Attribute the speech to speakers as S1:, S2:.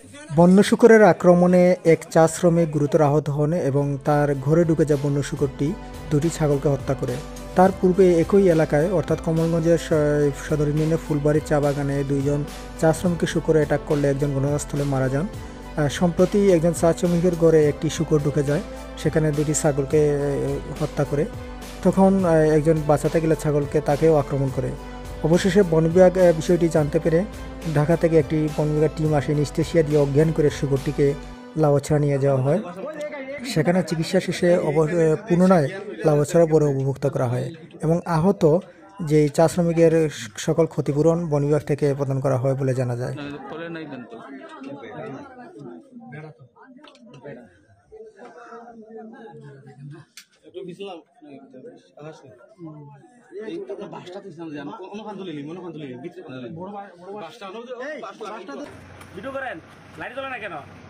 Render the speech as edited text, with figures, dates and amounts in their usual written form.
S1: বন্য শূকরের আক্রমণে এক চা শ্রমিক গুরুতর আহত হন এবং তার ঘরে ঢুকে যায় বন্য শূকরটি দুটি ছাগলকে হত্যা করে। তার পূর্বে একই এলাকায় অর্থাৎ কমলগঞ্জের সদর ইউনিয়নের ফুলবাড়ির চা বাগানে দুইজন চা শ্রমিককে শূকরে অ্যাটাক করলে একজন ঘটনাস্থলে মারা যান। সম্প্রতি একজন চা শ্রমিকের ঘরে একটি শূকর ঢুকে যায়, সেখানে দুটি ছাগলকে হত্যা করে। তখন একজন বাঁচাতে গেলে ছাগলকে তাকেও আক্রমণ করে। অবশেষে বন বিভাগ বিষয়টি জানতে পেরে ঢাকা থেকে একটি বন বিভাগের টিম আসে, নিস্তেশিয়া দিয়ে অজ্ঞান করে শুকরটিকে লাউছড়া নিয়ে যাওয়া হয়। সেখানে চিকিৎসা শেষে পুনরায় লাউছড়া বড় অবমুক্ত করা হয় এবং আহত যে চা শ্রমিকের সকল ক্ষতিপূরণ বন বিভাগ থেকে প্রদান করা হয় বলে জানা যায়।
S2: ভিডিও করেন, লাইট জ্বলে না কেন?